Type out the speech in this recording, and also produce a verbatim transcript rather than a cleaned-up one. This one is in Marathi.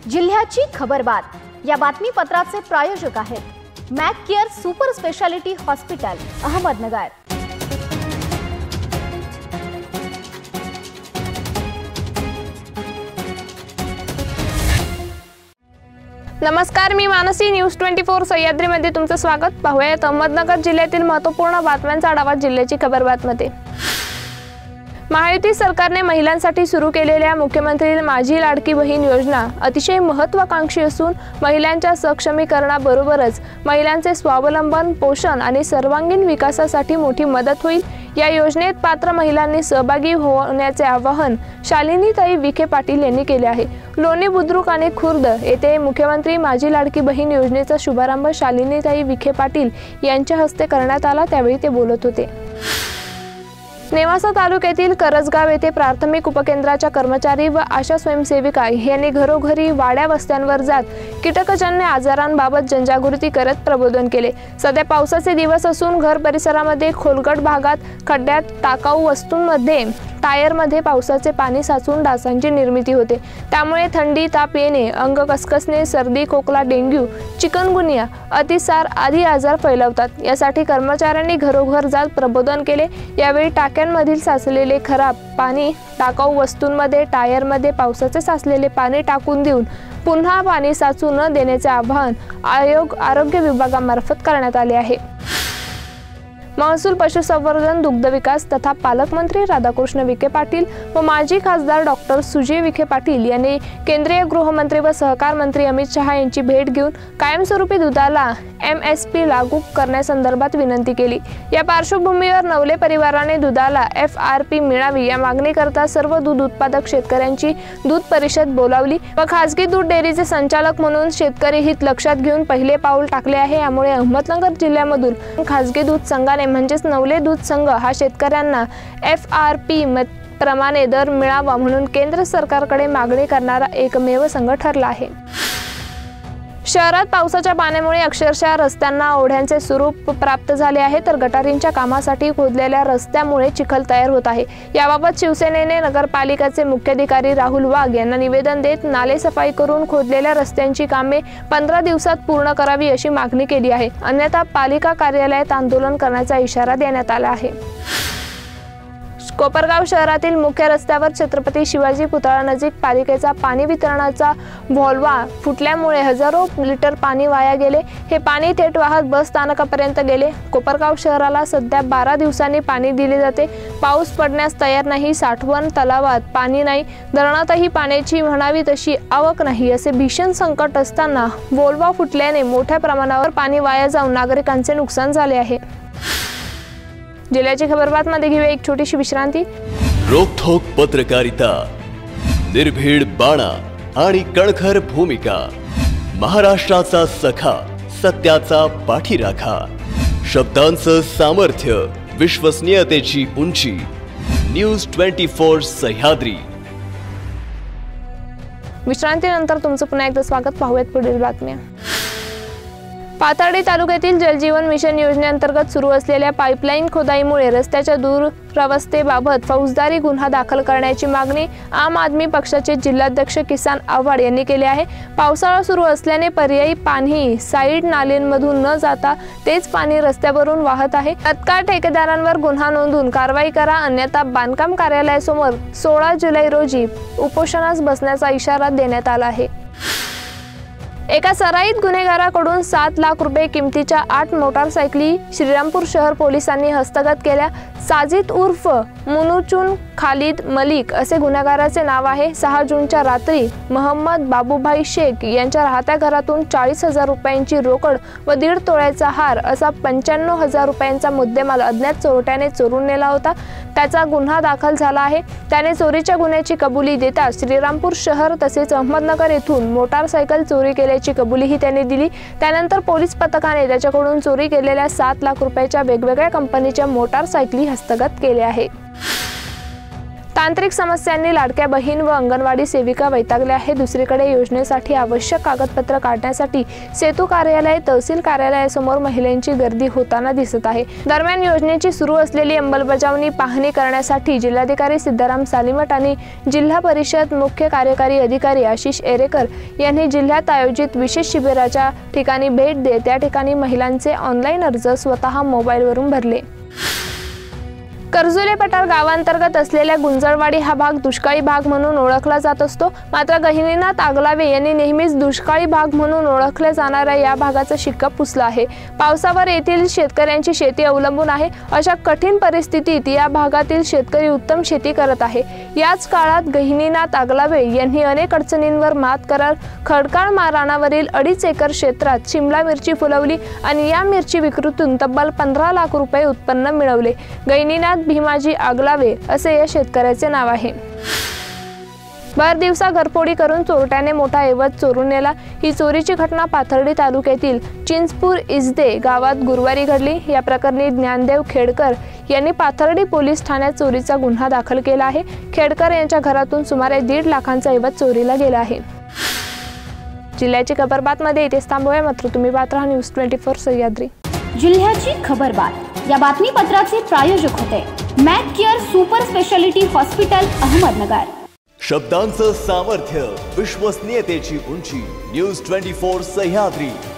जिल्ह्याची खबरबात या बातमीपत्राचे प्रायोजक आहेत Mac care super speciality hospital Ahmednagar. नमस्कार, मी मानसी। न्यूज चोवीस सह्याद्रीमध्ये तुमचं स्वागत। पाहूयात अहमदनगर जिल्ह्यातील महत्त्वपूर्ण बातम्यांचा आढावा जिल्ह्याची खबरबातमध्ये। महायुती सरकारने महिलांसाठी सुरू केलेल्या मुख्यमंत्री माझी लाडकी बहीण योजना अतिशय महत्त्वाकांक्षी असून महिलांच्या सक्षमीकरणाबरोबरच महिलांचे स्वावलंबन, पोषण आणि सर्वांगीण विकासासाठी मोठी मदत होईल। या योजनेत पात्र महिलांनी सहभागी होण्याचे आवाहन शालिनीताई विखे पाटील यांनी केले आहे। लोणी बुद्रुक आणि खुर्द येथे मुख्यमंत्री माझी लाडकी बहीण योजनेचा शुभारंभ शालिनीताई विखे पाटील यांच्या हस्ते करण्यात आला, त्यावेळी ते बोलत होते। नेवासा तालुक्यातील करजगाव येथे प्राथमिक उपकेंद्राच्या कर्मचारी व आशा स्वयंसेविका यांनी घरोघरी वाड्या वस्त्यांवर जात कीटकजन्य आजारांबाबत जनजागृती करत प्रबोधन केले। सध्या पावसाचे दिवस असून घर परिसरामध्ये खोलगट भागात खड्ड्यात टाकाऊ वस्तूंमध्ये टायरमध्ये पावसाचे पाणी साचून डासांची निर्मिती होते, त्यामुळे थंडी, ताप येणे, अंग कसकसणे, सर्दी, खोकला, डेंग्यू, चिकनगुनिया, अतिसार आदी आजार फैलावतात। यासाठी कर्मचाऱ्यांनी घरोघर जात प्रबोधन केले। यावेळी टाक्यांमधील साचलेले खराब पाणी टाकाऊ वस्तूंमध्ये, टायरमध्ये पावसाचे साचलेले पाणी टाकून देऊन पुन्हा पाणी साचू न देण्याचे आवाहन आयोग आरोग्य विभागामार्फत करण्यात आले आहे। महसूल, पशुसंवर्धन, दुग्धविकास तथा पालकमंत्री राधाकृष्ण विखे पाटील व माजी खासदार डॉक्टर सुजय विखे पाटील यांनी केंद्रीय गृहमंत्री व सहकार मंत्री अमित शहा यांची भेट घेऊन कायमस्वरूपी दुधाला एम एस पी लागू करण्यासंदर्भात विनंती केली। या पार्श्वभूमीवर नवले परिवाराने दुधाला एफ आर पी मिळावी या मागणीकरता सर्व दूध उत्पादक शेतकऱ्यांची दूध परिषद बोलावली व खासगी दूध डेअरीचे संचालक म्हणून शेतकरी हित लक्षात घेऊन पहिले पाऊल टाकले आहे। यामुळे अहमदनगर जिल्ह्यामधून खासगी दूध संघाने म्हणजेच नवले दूध संघ हा शेतकऱ्यांना एफ आर पी प्रमाणे दर मिळावा म्हणून केंद्र सरकारकडे मागणी करणारा एकमेव संघ ठरला आहे। शहरात पावसाच्या पाण्यामुळे अक्षरशः रस्त्यांना ओढ्यांचे स्वरूप प्राप्त झाले आहे, तर गटारींच्या कामासाठी खोदलेल्या रस्त्यामुळे चिखल तयार होत आहे। याबाबत शिवसेनेने नगरपालिकेचे मुख्याधिकारी राहुल वाघ यांना निवेदन देत नाले सफाई करून खोदलेल्या रस्त्यांची कामे पंधरा दिवसात पूर्ण करावी अशी मागणी केली आहे, अन्यथा पालिका कार्यालयात आंदोलन करण्याचा इशारा देण्यात आला आहे। कोपरगाव शहरातील मुख्य रस्त्यावर छत्रपती शिवाजी पुतळ्यानजीक पालिकेचा पाणी वितरणाचा व्हॉल्वा फुटल्यामुळे हजारो लिटर पाणी वाया गेले। हे पाणी थेट वाहत बस स्थानकापर्यंत गेले। कोपरगाव शहराला सध्या बारा दिवसांनी पाणी दिले जाते। पाऊस पडण्यास तयार नाही, साठवण तलावात पाणी नाही, धरणातही पाण्याची म्हणावी तशी आवक नाही, असे भीषण संकट असताना व्हॉल्वा फुटल्याने मोठ्या प्रमाणावर पाणी वाया जाऊन नागरिकांचे नुकसान झाले आहे। जिल्ह्याची खबरबातमध्ये घेऊया एक छोटीशी विश्रांती। रोखोक पत्रकारिता, निर्भीड बाणा आणि कणखर भूमिका, महाराष्ट्राचा सखा, सत्याचा पाठीराखा, शब्दांचं सामर्थ्य, विश्वसनीयतेची उंची। न्यूज चोवीस सह्याद्री। विश्रांतीनंतर तुमचं पुन्हा एकदा स्वागत। पाहूयात पुढील बातम्या। पाथर्डी तालुक्यातील जलजीवन मिशन योजनेअंतर्गत सुरू असलेल्या पाईपलाईन खोदाईमुळे रस्त्याच्या दुरवस्थेबाबत फौजदारी गुन्हा दाखल करण्याची मागणी आम आदमी पक्षाचे जिल्हाध्यक्ष किसन आव्हाड यांनी केली आहे। पावसाळा सुरू असल्याने पर्यायी पाणी साईड नाल्यांमधून न जाता तेच पाणी रस्त्यावरून वाहत आहे। तत्काळ ठेकेदारांवर गुन्हा नोंदवून कारवाई करा, अन्यथा बांधकाम कार्यालयासमोर सोळा जुलै रोजी उपोषणास बसण्याचा इशारा देण्यात आला आहे। एका सराईत गुन्हेगाराकडून सात लाख रुपये किमतीच्या आठ मोटारसायकली श्रीरामपूर शहर पोलिसांनी हस्तगत केल्या। साजिद उर्फ मुनुचून खालिद मलिक असे गुन्हेगाराचे नाव आहे। सहा जूनच्या रात्री मोहम्मद बाबूभाई शेख यांच्या राहत्या घरातून चाळीस हजार रुपयांची रोकड व दीड तोळ्याचा हार असा पंच्याण्णव हजार रुपयांचा मुद्देमाल अज्ञात चोरट्याने चोरून नेला होता। त्याचा गुन्हा दाखल झाला आहे। त्याने चोरीच्या गुन्ह्याची कबुली देता श्रीरामपूर शहर तसेच अहमदनगर येथून मोटारसायकल चोरी केल्याची कबुलीही त्याने दिली। त्यानंतर पोलीस पथकाने त्याच्याकडून चोरी केलेल्या सात लाख रुपयाच्या वेगवेगळ्या कंपनीच्या मोटारसायकली हस्तगत केल्या आहे। तांत्रिक समस्यांनी लाडक्या बहीण व अंगणवाडी सेविका वैतागल्या आहे। दुसरीकडे योजनेसाठी आवश्यक कागदपत्र काढण्यासाठी सेतू कार्यालय, तहसील कार्यालयासमोर महिलांची गर्दी होताना दिसत आहे। दरम्यान योजनेची सुरू असलेली अंमलबजावणी पाहणी करण्यासाठी जिल्हाधिकारी सिद्धाराम सालीमठ आणि जिल्हा परिषद मुख्य कार्यकारी अधिकारी आशिष एरेकर यांनी जिल्ह्यात आयोजित विशेष शिबिराच्या ठिकाणी भेट देत त्या ठिकाणी महिलांचे ऑनलाईन अर्ज स्वतः मोबाईलवरून भरले। कर्जुले पठार गावांतर्गत असलेल्या गुंजळवाडी हा भाग दुष्काळी भाग म्हणून ओळखला जात असतो। मात्र गहिनीनाथ आगलावे यांनी नेहमीच दुष्काळी भाग म्हणून ओळखल्या जाणाऱ्या या भागाचा शिक्का पुसला आहे। पावसावर येथील शेतकऱ्यांची शेती अवलंबून आहे। अशा कठीण परिस्थितीत या भागातील शेतकरी उत्तम शेती करत आहे। याच काळात गहिनीनाथ आगलावे यांनी अनेक अडचणींवर मात करत खडकाळ रानावरील अडीच एकर क्षेत्रात शिमला मिरची फुलवली आणि या मिरची विक्रीतून तब्बल पंधरा लाख रुपये उत्पन्न मिळवले। गहिनीनाथ भीमाजी आगलावे असे या शेतकऱ्याचे नाव आहे। भर दिवसा घरफोडी करून चोरट्याने मोठा ऐवज चोरून नेला। ही चोरीची घटना पाथर्डी तालुक्यातील चिंचपूर इजदे गावात गुरुवारी घडली। या प्रकरणी ज्ञानदेव खेडकर यांनी पाथर्डी पोलीस ठाण्यात चोरीचा गुन्हा दाखल केला आहे। खेडकर यांच्या घरातून सुमारे दीड लाखांचा ऐवज चोरीला गेला आहे। जिल्ह्याची खबरबातमध्ये इथेच थांबूया, मात्र तुम्ही पाहत राहा न्यूज ट्वेंटी फोर सह्याद्री। जिल्ह्याची खबरबात या बातमीपत्राचे प्रायोजक होते Mac care super speciality hospital, Ahmednagar. शब्दांचं सामर्थ्य, विश्वसनीयतेची उंची, न्यूज ट्वेंटी फोर सह्याद्री।